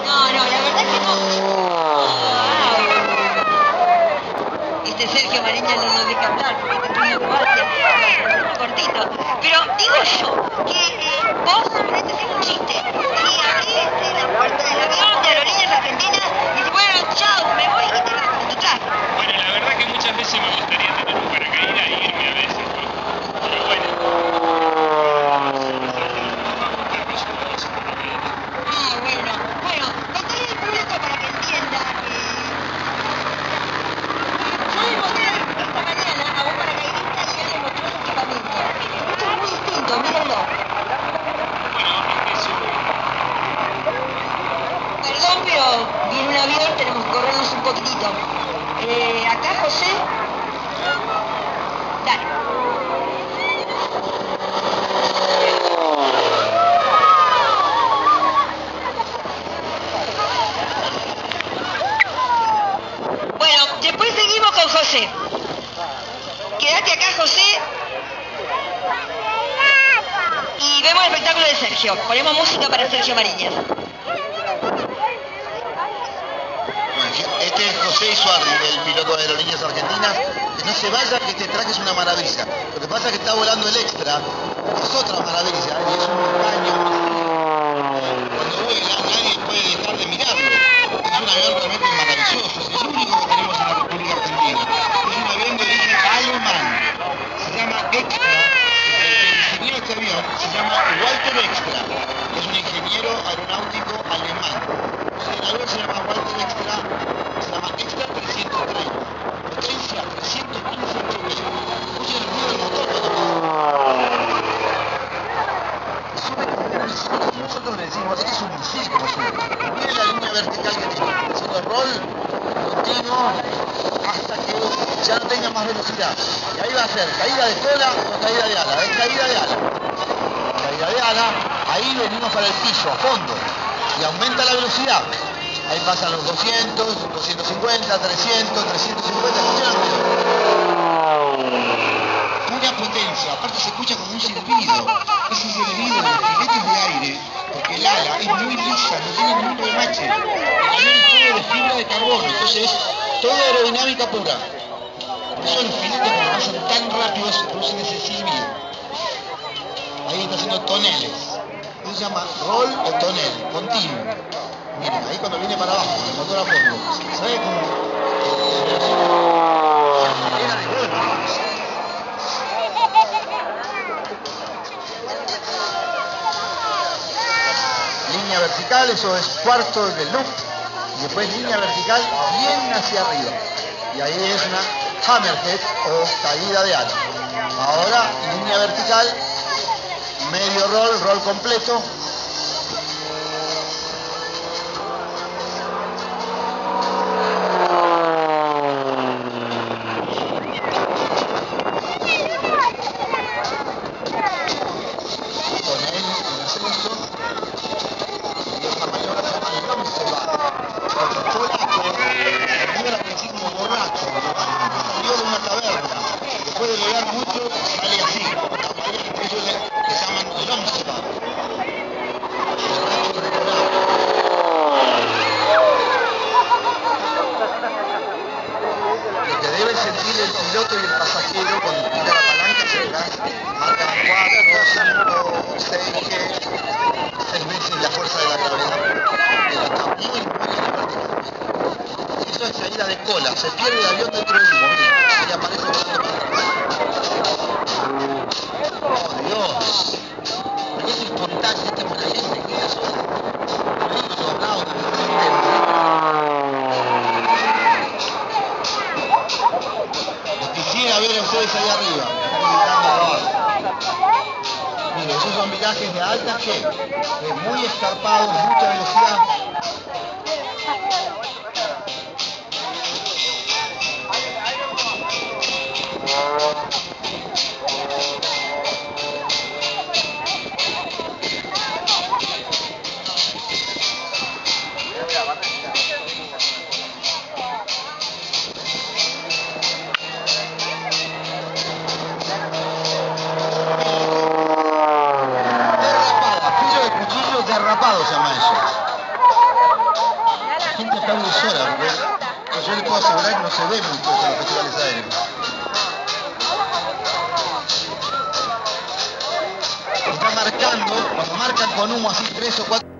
No, no, la verdad que no. Sergio Mariña no deja hablar porque termina en Croacia, cortito. Pero digo yo que vos ponete a hacer un chiste y abrís la puerta del avión de Aerolíneas Argentinas y dices, bueno, chao, me voy y te vas con tu traje. Bueno, la verdad que muchas veces me gustaría tener un paracaídas y irme a veces, ¿no? Pero bueno. Bueno, contarle al público para que entienda que yo le mostré esta mañana a un paracaidista y él le mostró su equipamiento. Esto es muy distinto, mírenlo. Perdón, pero viene un avión, tenemos que corrernos un poquitito. Acá, José. Dale. Bueno, después seguimos con José. Quédate acá, José. Y vemos el espectáculo de Sergio. Ponemos música para Sergio Mariñas. Este es José Isuardi, el piloto de Aerolíneas Argentinas. Que no se vaya, que este traje es una maravilla. Lo que pasa es que está volando el extra, es otra maravilla, y es un caño. Cuando vuela, nadie puede dejar de mirarlo. Es un avión realmente maravilloso, es el único que tenemos en la República Argentina. Es un avión de origen alemán, se llama Extra. El ingeniero de este avión se llama Walter Extra, es un ingeniero aeronáutico alemán. El avión se llama Walter Extra, se llama Extra 330, potencia 315 kW. Escuchen el ruido del motor cuando nosotros le decimos, este es un misil como sube. Miren la línea vertical que tiene, haciendo rol continuo hasta que ya no tenga más velocidad. Y ahí va a ser caída de cola o caída de ala, es caída de ala. Caída de ala, ahí venimos para el piso, a fondo. Y aumenta la velocidad. Ahí pasan los 200, 250, 300, 350, pura potencia, aparte se escucha como un silbido. Ese silbido de los filetes de aire, porque el ala es muy lisa, no tiene ningún remache. El avión es todo de fibra de carbono, entonces es toda aerodinámica pura. Por eso los filetes cuando pasan tan rápido se producen ese silbido. Ahí está haciendo toneles. Eso se llama roll o tonel, continuo. Miren, ahí cuando viene para abajo, el motor a fondo, ¿sabe cómo? Era de vuelta. Línea vertical, eso es cuarto del loop, y después línea vertical bien hacia arriba. Y ahí es una hammerhead o caída de ala. Ahora, línea vertical, medio roll, roll completo. Puede lograr mucho, sale así. Ellos le llaman Lomsbach. Lo que debe sentir el piloto y el pasajero cuando tira la palanca hacia atrás, marcan 4, 5, 6 veces la fuerza de la gravedad. Está muy vertical. Eso es caída de cola, se pierde el avión dentro del humo, miren, ahí aparece volando para atrás. Oh Dios, pero es espontáneo, este por la gente, ¿qué es eso? Los aplausos, los quisiera ver a ustedes ahí arriba, miren, esos son virajes de alta G, muy escarpados, mucha velocidad. Derrapado se llama eso. puedo asegurar que no se ve mucho esto en los festivales aéreos. Está marcando, cuando marcan con humo así 3 o 4